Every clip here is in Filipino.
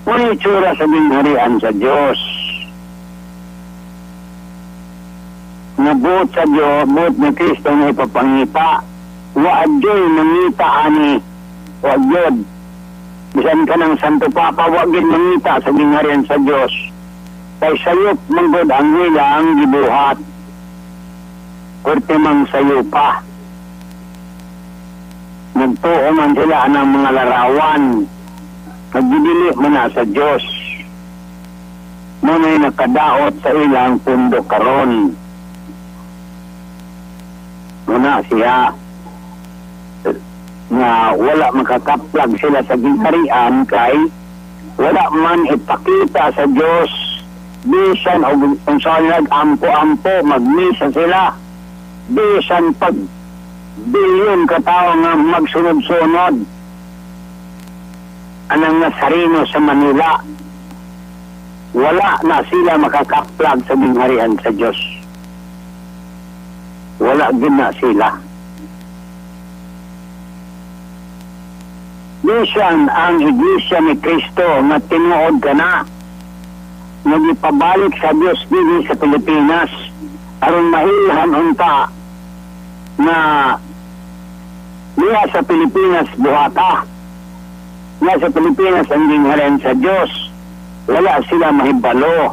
May itsura sa gingharian sa Diyos. Nabuot sa Diyos, buot ni Kristo na ipapangita. Waadyo'y mangita ani. Waadyo'd. Bisan ka ng Santo Papa, wagin mangita sa gingharian sa Diyos. Kay sayop manggod ang ilang gibuhat. Kurte mang sayo pa. Nagtuo man sila ng mga larawan. Nagdidili man na sa Diyos. Muna'y nakadaot sa ilang pundo karon. Muna siya nga wala makakaplag sila sa gingharian kay wala man ipakita sa Diyos bisan o kung saan nag-ampo-ampo magmisa sila bisan pag bilyon katao nga magsunod-sunod anang Nazareno sa Manila wala na sila makakaplag sa gingharian sa Diyos. Wala din na sila. Bisan ang Iglesia ni Kristo na tinuod ka na nagipabalik sa Diyos dito sa Pilipinas aron mailhan unta na niya sa Pilipinas buhata niya sa Pilipinas ang gingharian sa Diyos wala sila mahibalo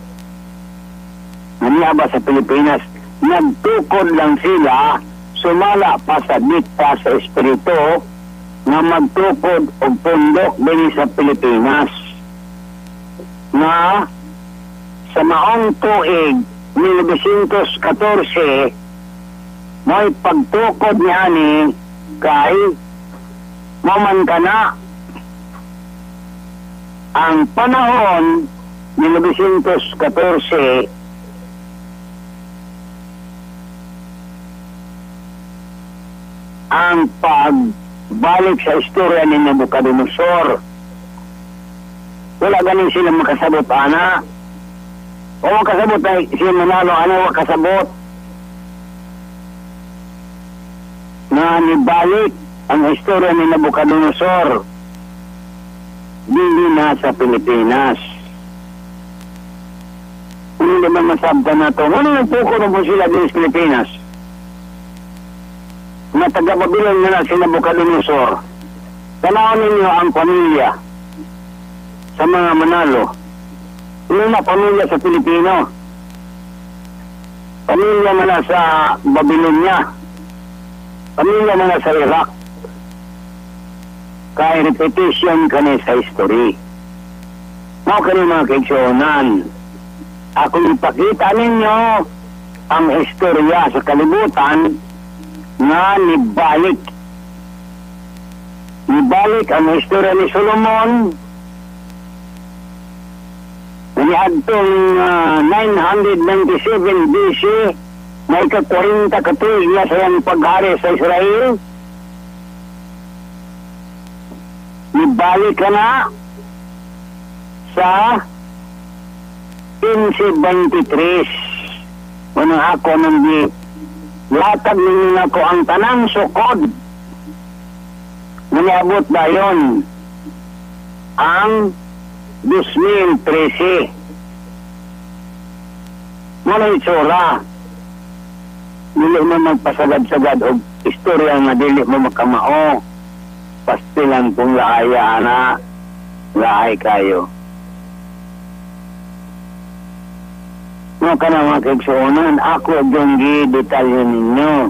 niya ba sa Pilipinas nagtukod lang sila sumala pa sa dikta sa Espiritu na magtukod o pundok din sa Pilipinas na sa maong tuig 1914 may pagtukod niya ni kay maman ka na ang panahon 1914 ang pagbalik sa istorya ni Nabucodonosor. Wala ganin sila makasabot, ana. O makasabot na siya manalo, ano makasabot. Na nibalik ang istorya ni Nabucodonosor. Dili na sa Pilipinas. Hindi naman masabta na ito. Ano yung puko na po sila din sa Pilipinas? Na taga-Babilon na si Nabucodonosor. Tanaw ninyo ang pamilya sa mga Manalo. Ano na pamilya sa Pilipino? Pamilya na sa Babylonia. Pamilya na sa Iraq. Kaya repetition kani sa history. Mga kani mga kaigsunan. Ako ipakita ninyo ang istorya sa kalibutan na nibalik ang istorya ni Solomon niadtong 997 BC may ka-40 katuig na sa iyang paghari sa Israel. Nibalik ka na sa 1523 unang ako nang latag ninyo na ko ang tanang sukod. Naniabot ba yun? Ang 2013. Muna itsura. Dili mo magpasagad-sagad o istorya nga dili mo makamao. Pastilan kung laaya na. Lahay kayo. Mga ka na mga kaigsuunan, ako yung detalye ninyo.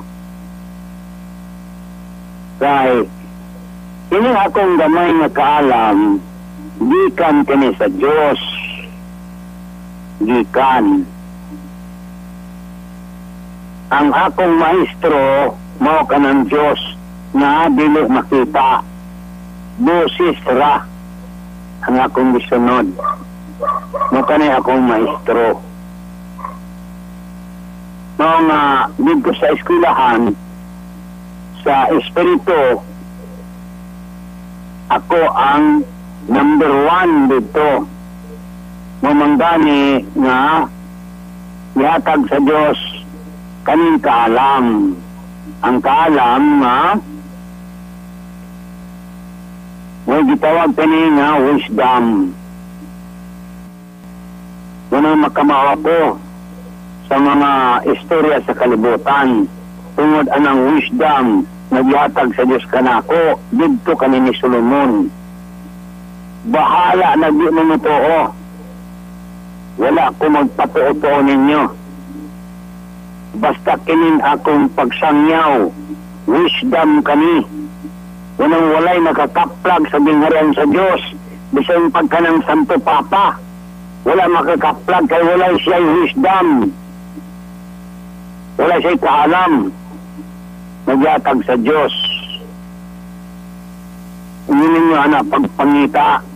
Kaya, ini akong gamay na kaalam, gikan kini sa Diyos. Gikan. Ang akong maestro, mao ka ng Diyos, na dili makita. Busis ra ang akong gisunod. Mao ka na akong maestro. Noong dito sa eskwelahan, sa Espiritu, ako ang number 1 dito. Mamanggani nga ihatag sa Diyos kaning kaalam. Ang kaalam nga may gitawag kani nga wisdom. Unang makamawa ko sa mga istorya sa kalibutan tungod anang wisdom nagyatag sa Diyos kanako didto kani ni Solomon. Bahala na di mo too. Wala ko magpatuo ninyo. Basta kinin akong pagsangyaw, wisdom kani. Unang walay nakakaplag sa gingharian sa Diyos, bisan pagkanang Santo Papa. Wala makakaplag kay wala siya wisdom. Wala siya kaalam. Nagyatag sa Diyos. Hindi ninyo anak pagpangita